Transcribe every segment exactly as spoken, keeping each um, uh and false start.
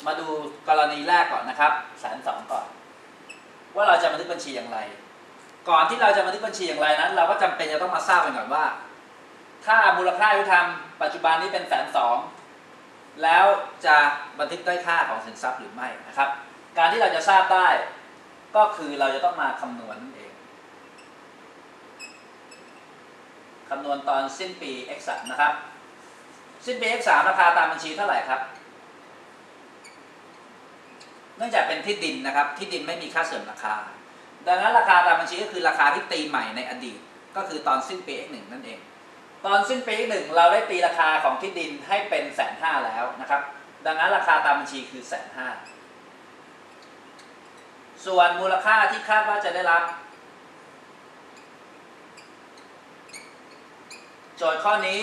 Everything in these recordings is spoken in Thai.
มาดูกรณีแรกก่อนนะครับแสนสองก่อนว่าเราจะบันทึกบัญชีอย่างไรก่อนที่เราจะบันทึกบัญชีอย่างไรนั้นเราก็จำเป็นจะต้องมาทราบกันก่อนว่าถ้ามูลค่าที่ทำปัจจุบันนี้เป็นแสนสองแล้วจะบันทึกได้ค่าของสินทรัพย์หรือไม่นะครับการที่เราจะทราบได้ก็คือเราจะต้องมาคำนวณนั่นเองคำนวณตอนสิ้นปี เอ็กซ์ สาม นะครับสิ้นปี เอ็กซ์ สาม ราคาตามบัญชีเท่าไหร่ครับเนื่องจากเป็นที่ดินนะครับที่ดินไม่มีค่าเสื่อมราคาดังนั้นราคาตามบัญชีก็คือราคาที่ตีใหม่ในอดีตก็คือตอนสิ้นปี เอ็กซ์ หนึ่ง นั่นเองตอนสิ้นปี เอ็กซ์ หนึ่ง เราได้ตีราคาของที่ดินให้เป็นแสนห้าแล้วนะครับดังนั้นราคาตามบัญชีคือแสนห้าส่วนมูลค่าที่คาดว่าจะได้รับโจทย์ข้อนี้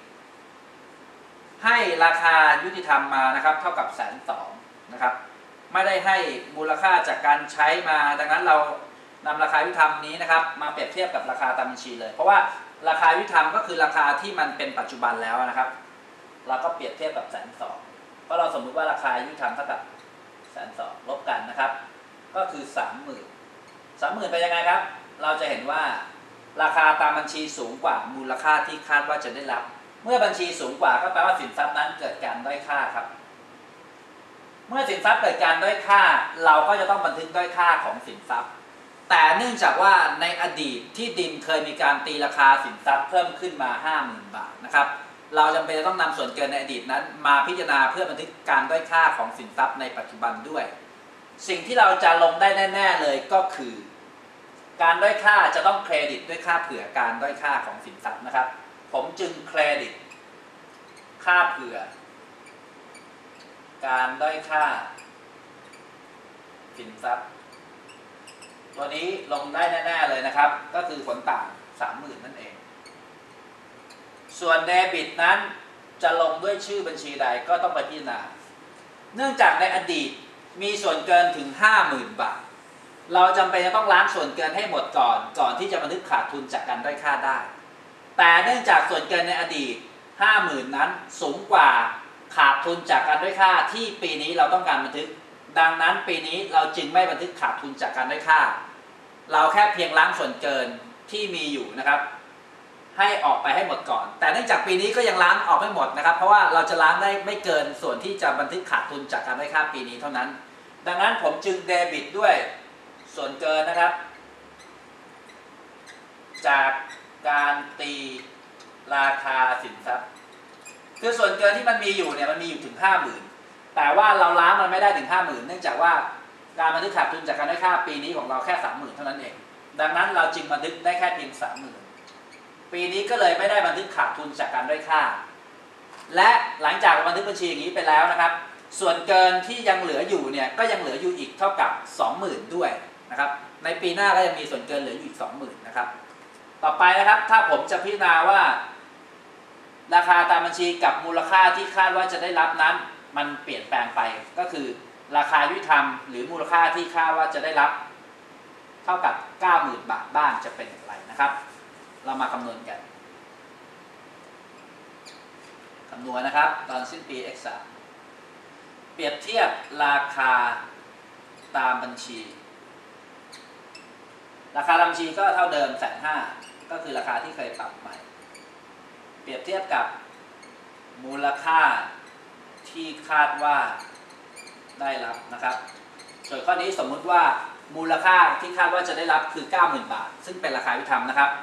ให้ราคายุติธรรมมานะครับเท่ากับแสนสองนะครับไม่ได้ให้มูลค่าจากการใช้มาดังนั้นเรานำราคายุติธรรมนี้นะครับมาเปรียบเทียบกับราคาตามบัญชีเลยเพราะว่าราคายุติธรรมก็คือราคาที่มันเป็นปัจจุบันแล้วนะครับเราก็เปรียบเทียบกับแสนสองเพราะเราสมมุติว่าราคายุติธรรมเท่ากับแสนสองลบกันนะครับก็คือสามหมื่นสามหมื่นเป็นยังไงครับเราจะเห็นว่าราคาตามบัญชีสูงกว่ามูลค่าที่คาดว่าจะได้รับเมื่อบัญชีสูงกว่าก็แปลว่าสินทรัพย์นั้นเกิดการด้อยค่าครับเมื่อสินทรัพย์เกิดการด้อยค่าเราก็จะต้องบันทึกด้อยค่าของสินทรัพย์แต่เนื่องจากว่าในอดีตที่ดินเคยมีการตีราคาสินทรัพย์เพิ่มขึ้นมา ห้าหมื่น บาทนะครับเราจำเป็นจะต้องนำส่วนเกินในอดีตนั้นมาพิจารณาเพื่อบันทึกการด้อยค่าของสินทรัพย์ในปัจจุบันด้วยสิ่งที่เราจะลงได้แน่ๆเลยก็คือการด้อยค่าจะต้องเครดิตด้วยค่าเผื่อการด้อยค่าของสินทรัพย์นะครับผมจึงเครดิตค่าเผื่อการด้อยค่าสินทรัพย์ตัวนี้ลงได้แน่ๆเลยนะครับก็คือผลต่าง สามหมื่น นั่นเองส่วนเดบิตนั้นจะลงด้วยชื่อบัญชีใดก็ต้องไปพิจารณาเนื่องจากในอดีตมีส่วนเกินถึง ห้าหมื่น บาทเราจำเป็นจะต้องล้างส่วนเกินให้หมดก่อนก่อนที่จะบันทึกขาดทุนจากการด้อยค่าได้แต่เนื่องจากส่วนเกินในอดีต ห้าหมื่น นั้นสูงกว่าขาดทุนจากการด้อยค่าที่ปีนี้เราต้องการบันทึกดังนั้นปีนี้เราจึงไม่บันทึกขาดทุนจากการด้อยค่าเราแค่เพียงล้างส่วนเกินที่มีอยู่นะครับให้ออกไปให้หมดก่อนแต่เนื่องจากปีนี้ก็ยังล้างออกไม่หมดนะครับเพราะว่าเราจะล้างได้ไม่เกินส่วนที่จะบันทึกขาดทุนจากการด้อยค่าปีนี้เท่านั้นดังนั้นผมจึงเดบิตด้วยส่วนเกินนะครับจากการตีราคาสินทรัพย์คือส่วนเกินที่มันมีอยู่เนี่ยมันมีอยู่ถึง ห้าหมื่น แต่ว่าเราล้างมันไม่ได้ถึง ห้าหมื่น เนื่องจากว่าการบันทึกขาดทุนจากการด้อยค่าปีนี้ของเราแค่ สามหมื่น เท่านั้นเองดังนั้นเราจึงบันทึกได้แค่เพียง สามหมื่น ปีนี้ก็เลยไม่ได้บันทึกขาดทุนจากการด้อยค่าและหลังจากบันทึกบัญชีอย่างนี้ไปแล้วนะครับส่วนเกินที่ยังเหลืออยู่เนี่ยก็ยังเหลืออยู่อีกเท่ากับ สองหมื่น ด้วยนะครับในปีหน้าก็ยังมีส่วนเกินเหลืออยู่อีก สองหมื่น นะครับต่อไปนะครับถ้าผมจะพิจารณาว่าราคาตามบัญชีกับมูลค่าที่คาดว่าจะได้รับนั้นมันเปลี่ยนแปลงไปก็คือราคายุติธรรมหรือมูลค่าที่คาดว่าจะได้รับเท่ากับ เก้าหมื่น บาทบ้างจะเป็นอย่างไรนะครับเรามาคำนวณกันคำนวณนะครับตอนสิ้นปี เอ็กซ์ สาม เปรียบเทียบราคาตามบัญชีราคาตามบัญชีก็เท่าเดิม แสนห้า ก็คือราคาที่เคยปรับใหม่เปรียบเทียบกับมูลค่าที่คาดว่าได้รับนะครับส่วนข้อนี้สมมุติว่ามูลค่าที่คาดว่าจะได้รับคือ เก้าหมื่น บาทซึ่งเป็นราคายุติธรรมนะครับ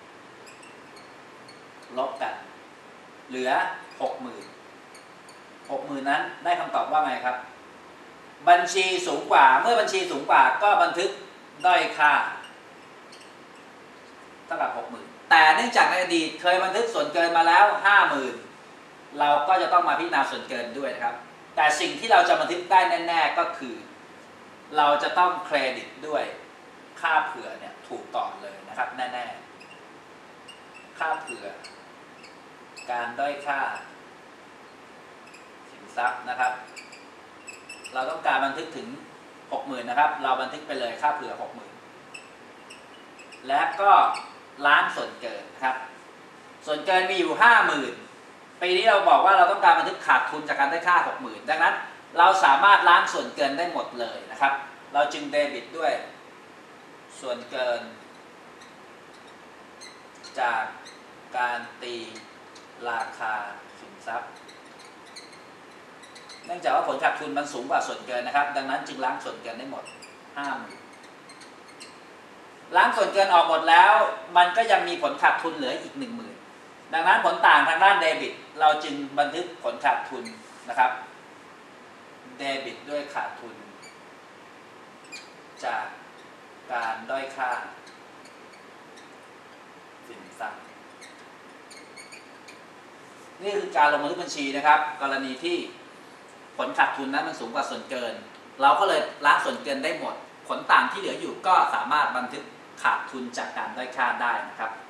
ลบกันเหลือ หกหมื่น หกหมื่น นั้นได้คำตอบว่าไงครับบัญชีสูงกว่าเมื่อบัญชีสูงกว่าก็บันทึกด้อยค่าเท่ากับ หกหมื่น แต่เนื่องจากในอดีตเคยบันทึกส่วนเกินมาแล้ว ห้าหมื่น เราก็จะต้องมาพิจารณาส่วนเกินด้วยนะครับแต่สิ่งที่เราจะบันทึกได้แน่ๆก็คือเราจะต้องเครดิตด้วยค่าเผื่อเนี่ยถูกต่อเลยนะครับแน่ๆค่าเผื่อการด้อยค่าสินทรัพย์นะครับเราต้องการบันทึกถึง หกหมื่น นะครับเราบันทึกไปเลยค่าเผื่อ หกหมื่น และก็ล้านส่วนเกินนะครับส่วนเกินมีอยู่ ห้าหมื่น ปีนี้เราบอกว่าเราต้องการบันทึกขาดทุนจากการได้ค่า หกหมื่น ดังนั้นเราสามารถล้างส่วนเกินได้หมดเลยนะครับเราจึงเดบิตด้วยส่วนเกินจากการตีราคาสินทรัพย์เนื่องจากว่าผลขาดทุนมันสูงกว่าส่วนเกินนะครับดังนั้นจึงล้างส่วนเกินได้หมดห้าหมื่นล้างส่วนเกินออกหมดแล้วมันก็ยังมีผลขาดทุนเหลืออีกหนึ่งหมื่นดังนั้นผลต่างทางด้านเดบิตเราจึงบันทึกผลขาดทุนนะครับเดบิตด้วยขาดทุนจากการด้อยค่าสินทรัพย์นี่คือการลงบันทึกบัญชีนะครับกรณีที่ผลขาดทุนนั้นมันสูงกว่าส่วนเกินเราก็เลยล้างส่วนเกินได้หมดผลต่างที่เหลืออยู่ก็สามารถบันทึกขาดทุนจากการด้อยค่าได้นะครับ